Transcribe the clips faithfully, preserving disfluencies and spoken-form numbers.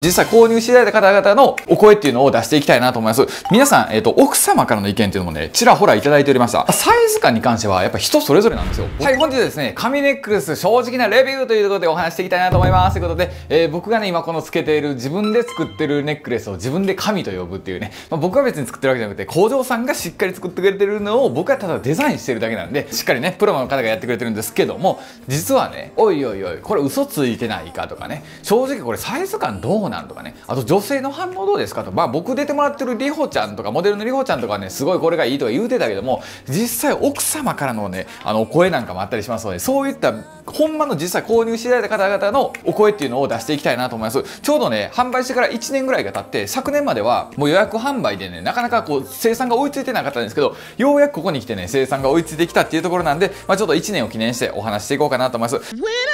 実際購入していただいた方々のお声っていうのを出していきたいなと思います。皆さん、えっと、奥様からの意見っていうのもね、ちらほらいただいておりました。サイズ感に関しては、やっぱ人それぞれなんですよ。はい、本日はですね、紙ネックレス正直なレビューということでお話していきたいなと思います。ということで、えー、僕がね、今このつけている自分で作ってるネックレスを自分で紙と呼ぶっていうね、まあ、僕は別に作ってるわけじゃなくて、工場さんがしっかり作ってくれてるのを僕はただデザインしてるだけなんで、しっかりね、プロの方がやってくれてるんですけども、実はね、おいおいおい、これ嘘ついてないかとかね、正直これサイズ感どうなんとかね、あと女性の反応どうですかと、まあ僕出てもらってるりほちゃんとか、モデルのりほちゃんとかね、すごいこれがいいとか言うてたけども、実際奥様からのね、あのお声なんかもあったりしますので、そういったほんまの実際購入していただいた方々のお声っていうのを出していきたいなと思います。ちょうどね、販売してからいちねんぐらいが経って、昨年まではもう予約販売でね、なかなかこう生産が追いついてなかったんですけど、ようやくここに来てね、生産が追いついてきたっていうところなんで、まあ、ちょっといちねんを記念してお話していこうかなと思います。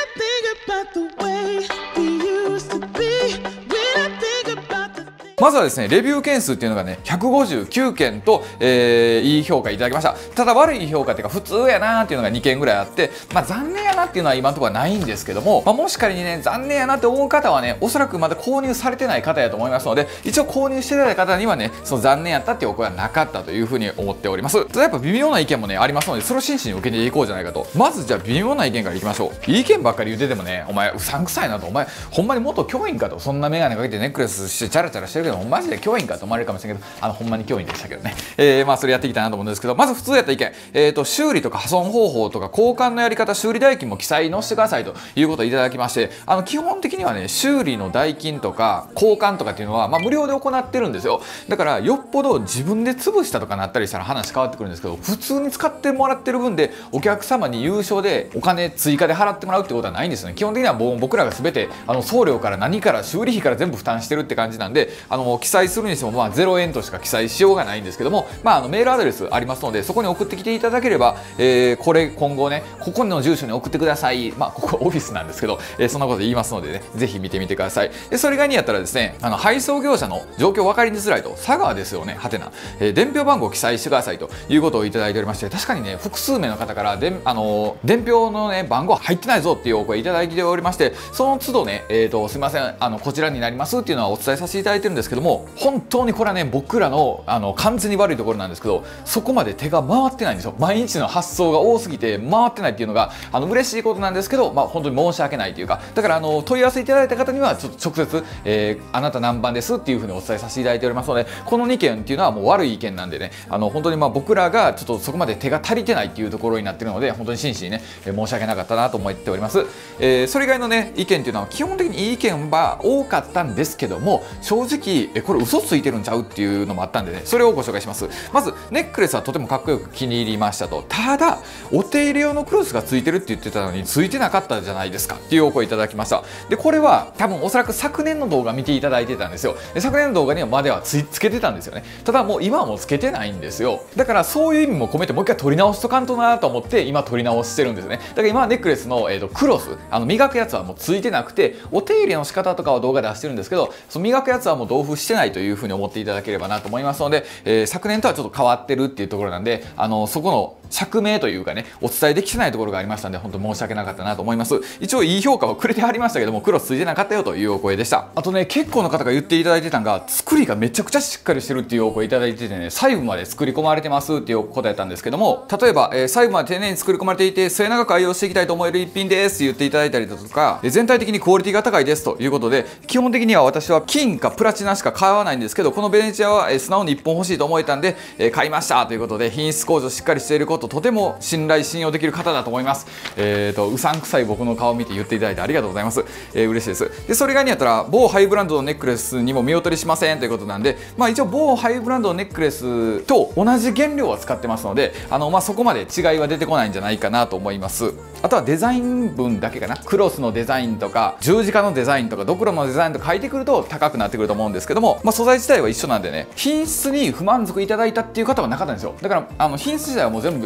まずはですね、レビュー件数っていうのがね、ひゃくごじゅうきゅうけんと、えー、いい評価いただきました。ただ悪い評価っていうか、普通やなーっていうのがにけんぐらいあって、まあ残念やなっていうのは今のところはないんですけども、まあ、もし仮にね、残念やなって思う方はね、おそらくまだ購入されてない方やと思いますので、一応購入していただいた方にはね、その残念やったっていうお声はなかったというふうに思っております。ただやっぱ微妙な意見もね、ありますので、それを真摯に受けていこうじゃないかと。まずじゃあ微妙な意見からいきましょう。いい意見ばっかり言っててもね、お前うさんくさいなと、お前ほんまに元教員かと、そんなメガネかけてネックレスしてチャラチャラしてるけど、マジで教員かと思われるかもしれないけど、あのほんまに教員でしたけどね、えー、まあそれやっていきたいなと思うんですけど、まず普通やった意見、えーと修理とか破損方法とか交換のやり方、修理代金も記載載せてくださいということをいただきまして、あの基本的にはね、修理の代金とか交換とかっていうのは、まあ、無料で行ってるんですよ。だからよっぽど自分で潰したとかなったりしたら話変わってくるんですけど、普通に使ってもらってる分でお客様に有償でお金追加で払ってもらうってことはないんですよね。基本的にはもう僕らが全てあの送料から何から修理費から全部負担してるって感じなんで、あの記載するにしてもまあゼロえんとしか記載しようがないんですけども、まあ、あのメールアドレスありますので、そこに送ってきていただければ、えー、これ今後ね、ここの住所に送ってください、まあここオフィスなんですけど、えー、そんなこと言いますのでね、ぜひ見てみてください。でそれ以外にやったらですね、あの配送業者の状況分かりづらいと、佐川ですよね、はてな、えー、伝票番号を記載してくださいということをいただいておりまして、確かにね、複数名の方からで、あのー、伝票のね番号入ってないぞっていうお声いただいておりまして、その都度ね、えーとすいません、あのこちらになりますっていうのはお伝えさせていただいてるんですけども、本当にこれはね、僕らのあの完全に悪いところなんですけど、そこまで手が回ってないんですよ。毎日の発送が多すぎて回ってないっていうのがあの嬉しいことなんですけど、まあ、本当に申し訳ないというか、だからあの問い合わせいただいた方にはちょっと直接、えー、あなた何番ですっていうふうにお伝えさせていただいておりますので、このにけんっていうのはもう悪い意見なんでね、あの本当にまあ僕らがちょっとそこまで手が足りてないっていうところになっているので、本当に真摯にね、えー、申し訳なかったなと思っております。えー、それ以外のね意見っていうのは基本的にいい意見は多かったんですけども、正直えこれ嘘ついてるんちゃうっていうのもあったんでね、それをご紹介します。まずネックレスはとてもかっこよく気に入りましたと。ただお手入れ用のクロスがついてるって言ってたのについてなかったじゃないですかっていうお声いただきました。でこれは多分おそらく昨年の動画見ていただいてたんですよ。で昨年の動画にはまではつつけてたんですよね。ただもう今はもうつけてないんですよ。だからそういう意味も込めてもう一回取り直しとかんとなと思って今取り直してるんですね。だから今はネックレスの、えー、とクロス、あの磨くやつはもうついてなくて、お手入れの仕方とかは動画で出してるんですけど、その磨くやつはもう同封してないというふうに思っていただければなと思いますので、えー、昨年とはちょっと変わってるっていうところなんで、あのそこの釈明というかね、お伝えできてないところがありましたので、本当申し訳なかったなと思います。一応いい評価をくれてはりましたけども、クロスついてなかったよというお声でした。あとね、結構の方が言っていただいてたのが、作りがめちゃくちゃしっかりしてるっていうお声いただいててね、細部まで作り込まれてますっていうことやったんですけども、例えば、えー、細部まで丁寧に作り込まれていて末永く愛用していきたいと思える一品ですって言っていただいたりだとか、全体的にクオリティが高いですということで、基本的には私は金かプラチナしか買わないんですけど、このベネチアは、えー、素直にいっぽん欲しいと思えたんで、えー、買いましたということで、品質向上しっかりしていること、とても信頼信用できる方だと思います。えーとうさんくさい僕の顔を見て言っていただいてありがとうございます。えー、嬉しいです。でそれ以外にやったら某ハイブランドのネックレスにも見劣りしませんということなんで、まあ、一応某ハイブランドのネックレスと同じ原料を使ってますので、あの、まあ、そこまで違いは出てこないんじゃないかなと思います。あとはデザイン分だけかな、クロスのデザインとか十字架のデザインとかドクロのデザインとか書いてくると高くなってくると思うんですけども、まあ、素材自体は一緒なんでね、品質に不満足いただいたっていう方はなかったんですよ。だからあの品質自体はもう全部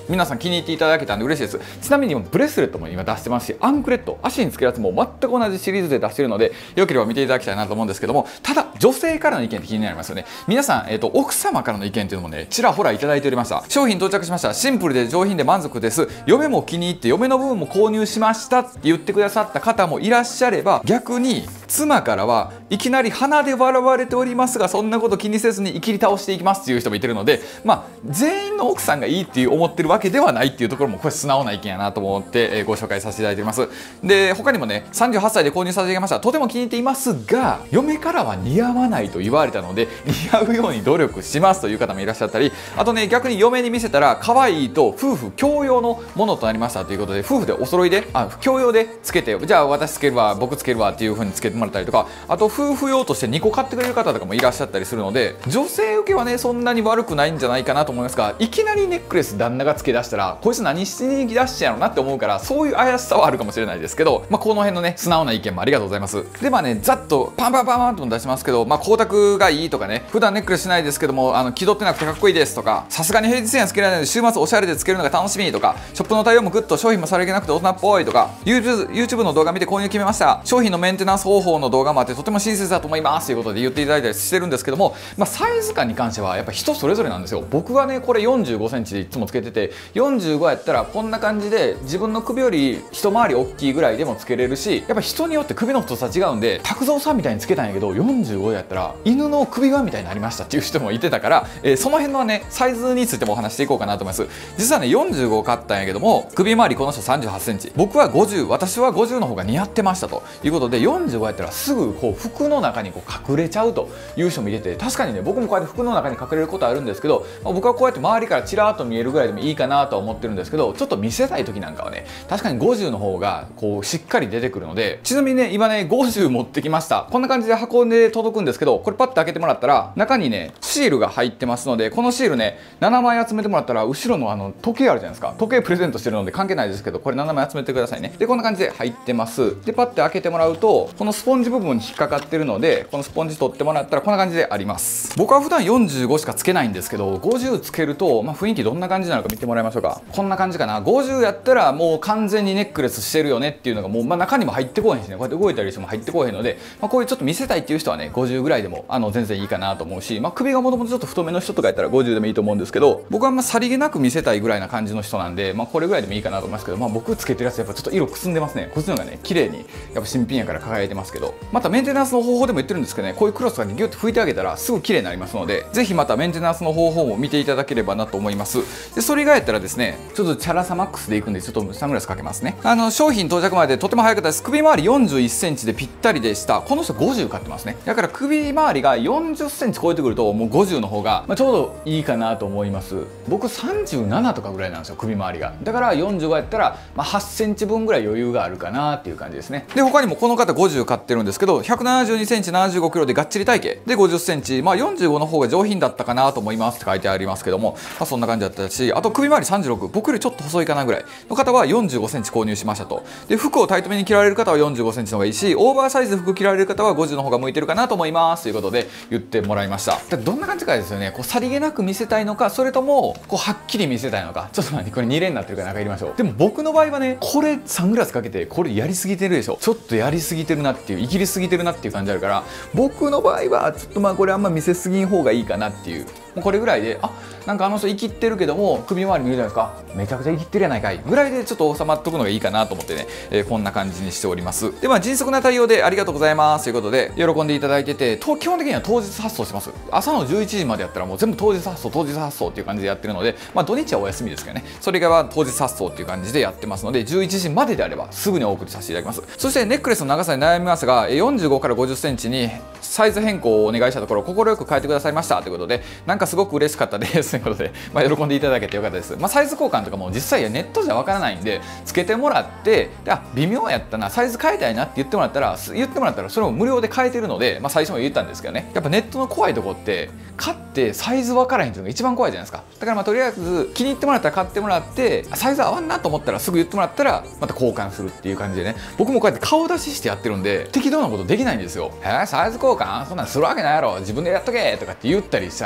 皆さん気に入っていただけたんで嬉しいです。ちなみに今ブレスレットも今出してますし、アンクレット、足につけるやつも全く同じシリーズで出してるので、よければ見ていただきたいなと思うんですけども、ただ女性からの意見って気になりますよね。皆さん、えーと、奥様からの意見っていうのもね、ちらほらいただいておりました。商品到着しました。シンプルで上品で満足です。嫁も気に入って嫁の部分も購入しましたって言ってくださった方もいらっしゃれば、逆に妻からはいきなり鼻で笑われておりますが、そんなこと気にせずに生きり倒していきますっていう人もいてるので、まあ全員の奥さんがいいっていう思ってるわけではないっていうところも、これ素直な意見やなと思って、えー、ご紹介させていただいております。で、他にもね、さんじゅうはっさいで購入させていただきました。とても気に入っていますが、嫁からは似合わないと言われたので似合うように努力しますという方もいらっしゃったり、あとね、逆に嫁に見せたら可愛いと夫婦共用のものとなりましたということで、夫婦でお揃いであ共用でつけて、じゃあ私つけるわ僕つけるわっていう風につけてもらったりとか、あと夫婦用としてにこ買ってくれる方とかもいらっしゃったりするので、女性受けはねそんなに悪くないんじゃないかなと思いますが、いきなりネックレス旦那がつけ出したらこいつ何しに出してんやろなって思うから、そういう怪しさはあるかもしれないですけど、まあ、この辺のね素直な意見もありがとうございます。で、まあね、ざっとパンパンパンパンとも出しますけど、まあ、光沢がいいとかね、普段ネックレスしないですけどもあの気取ってなくてかっこいいですとか、さすがに平日にはつけられないので週末おしゃれでつけるのが楽しみとか、ショップの対応もグッと商品もさりげなくて大人っぽいとか、 YouTube, YouTube の動画見て購入決めました、商品のメンテナンス方法の動画もあってとても親切だと思いますということで言っていただいたりしてるんですけども、まあ、サイズ感に関してはやっぱ人それぞれなんですよ。僕はねこれよんじゅうごセンチでいつもつけてて、よんじゅうごやったらこんな感じで自分の首より一回り大きいぐらいでもつけれるし、やっぱ人によって首の太さ違うんで、拓三さんみたいにつけたんやけどよんじゅうごやったら犬の首輪みたいになりましたっていう人もいてたから、えー、その辺のねサイズについてもお話していこうかなと思います。実はねよんじゅうご買ったんやけども、首周りこの人さんじゅうはちセンチ、僕はごじゅう、私はごじゅうの方が似合ってましたということで、よんじゅうごやったらすぐこう服の中にこう隠れちゃうという人もいてて、確かにね僕もこうやって服の中に隠れることあるんですけど、まあ、僕はこうやって周りからちらっと見えるぐらいでもいいかなとは思ってるんですけど、ちょっと見せたい時なんかはね確かにごじゅうの方がこうしっかり出てくるので、ちなみにね今ねごじゅう持ってきました。こんな感じで箱で届くんですけど、これパッと開けてもらったら中にねシールが入ってますので、このシールねななまい集めてもらったら後ろのあの時計あるじゃないですか、時計プレゼントしてるので関係ないですけど、これななまい集めてくださいね。でこんな感じで入ってます。でパッて開けてもらうとこのスポンジ部分に引っかかってるので、このスポンジ取ってもらったらこんな感じであります。僕は普段よんじゅうごしかつけないんですけど、ごじゅうつけると、まあ、雰囲気どんな感じなのか見てもらいましょうか。こんな感じかな。ごじゅうやったらもう完全にネックレスしてるよねっていうのがもう、まあ、中にも入ってこへんしね、こうやって動いたりしても入ってこへんので、まあ、こういうちょっと見せたいっていう人はねごじゅうぐらいでもあの全然いいかなと思うし、まあ、首がもともとちょっと太めの人とかやったらごじゅうでもいいと思うんですけど、僕はまあさりげなく見せたいぐらいな感じの人なんで、まあ、これぐらいでもいいかなと思いますけど、まあ、僕つけてるやつやっぱちょっと色くすんでますね。こっちの方がね綺麗にやっぱ新品やから輝いてますけど、またメンテナンスの方法でも言ってるんですけどね、こういうクロスがギュッと拭いてあげたらすぐ綺麗になりますので、ぜひまたメンテナンスの方法も見ていただければなと思います。でそれがやったらですね、ちょっとチャラさマックスでいくんでちょっとサングラスかけますね。あの商品到着までとても早かったです。首周りよんじゅういっセンチでぴったりでした。この人ごじゅう買ってますね。だから首周りがよんじゅっセンチ超えてくるともうごじゅうの方が、まあ、ちょうどいいかなと思います。僕さんじゅうななとかぐらいなんですよ、首周りが。だからよんじゅうごやったら、まあ、はちセンチ分ぐらい余裕があるかなっていう感じですね。で他にもこの方ごじゅう買ってるんですけど、ひゃくななじゅうにセンチななじゅうごキロでがっちり体型でごじゅっセンチ、まあ、よんじゅうごの方が上品だったかなと思いますって書いてありますけども、まあ、そんな感じだったし、あと首周りさんじゅうろく、僕よりちょっと細いかなぐらいの方はよんじゅうごセンチ購入しましたと。で服をタイトめに着られる方はよんじゅうごセンチの方がいいし、オーバーサイズで服着られる方はごじゅうの方が向いてるかなと思いますということで言ってもらいました。でどんな感じかですよね、こうさりげなく見せたいのか、それともこうはっきり見せたいのか。ちょっと待って、これに連になってるから中入れましょう。でも僕の場合はね、これサングラスかけてこれやりすぎてるでしょ、ちょっとやりすぎてるなっていう、いきりすぎてるなっていう感じあるから、僕の場合はちょっとまあこれあんま見せすぎん方がいいかなっていう、もうこれぐらいで、あなんかあの人生きってるけども首周り見るじゃないですか、めちゃくちゃ生きってるやないかいぐらいでちょっと収まっとくのがいいかなと思ってね、えー、こんな感じにしております。でまあ迅速な対応でありがとうございますということで喜んでいただいてて、と基本的には当日発送します。朝のじゅういちじまでやったらもう全部当日発送当日発送っていう感じでやってるので、まあ土日はお休みですけどね、それが当日発送っていう感じでやってますので、じゅういちじまでであればすぐにお送りさせていただきます。そしてネックレスの長さに悩みますが、よんじゅうごからごじゅっセンチにサイズ変更をお願いしたところ快く変えてくださいましたということで、なんかすごく嬉しかったですということで、まあ、喜んでいただけてよかったです。まあ、サイズ交換とかも実際ネットじゃわからないんでつけてもらって、あ微妙やったなサイズ変えたいなって言ってもらったら言ってもらったらそれを無料で変えてるので、まあ、最初も言ったんですけどね、やっぱネットの怖いとこって買ってサイズ分からへんっていうのが一番怖いじゃないですか。だからまあとりあえず気に入ってもらったら買ってもらって、サイズ合わんなと思ったらすぐ言ってもらったらまた交換するっていう感じでね、僕もこうやって顔出ししてやってるんで適当なことできないんですよ。へえサイズ交換そんなんするわけないやろ自分でやっとけとかって言ったりしたらね、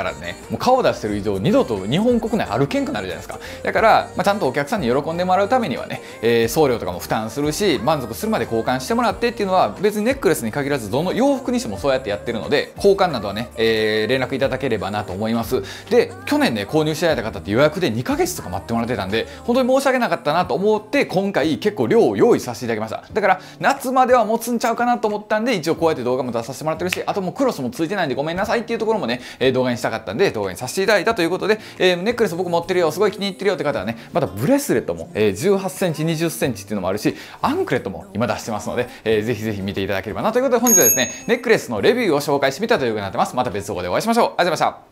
もう顔出してる以上二度と日本国内歩けんくなるじゃないですか。だから、まあ、ちゃんとお客さんに喜んでもらうためにはね、えー、送料とかも負担するし、満足するまで交換してもらってっていうのは別にネックレスに限らずどの洋服にしてもそうやってやってるので、交換などはね、えー、連絡いただければなと思います。で、去年ね購入していただいた方って予約でにかげつとか待ってもらってたんで、本当に申し訳なかったなと思って今回結構量を用意させていただきました。だから夏までは持つんちゃうかなと思ったんで、一応こうやって動画も出させてもらってるし、あともうクロスもついてないんでごめんなさいっていうところもね、えー、動画にしたかったんで動画にさせていただいたということで、えー、ネックレス僕持ってるよ、すごい気に入ってるよって方はね、またブレスレットも、えー、じゅうはちセンチにじゅっセンチっていうのもあるし、アンクレットも今出してますので、えー、ぜひぜひ見ていただければなということで、本日はですねネックレスのレビューを紹介してみたということになってます。また別動画でお会いしましょう。ありがとうございました。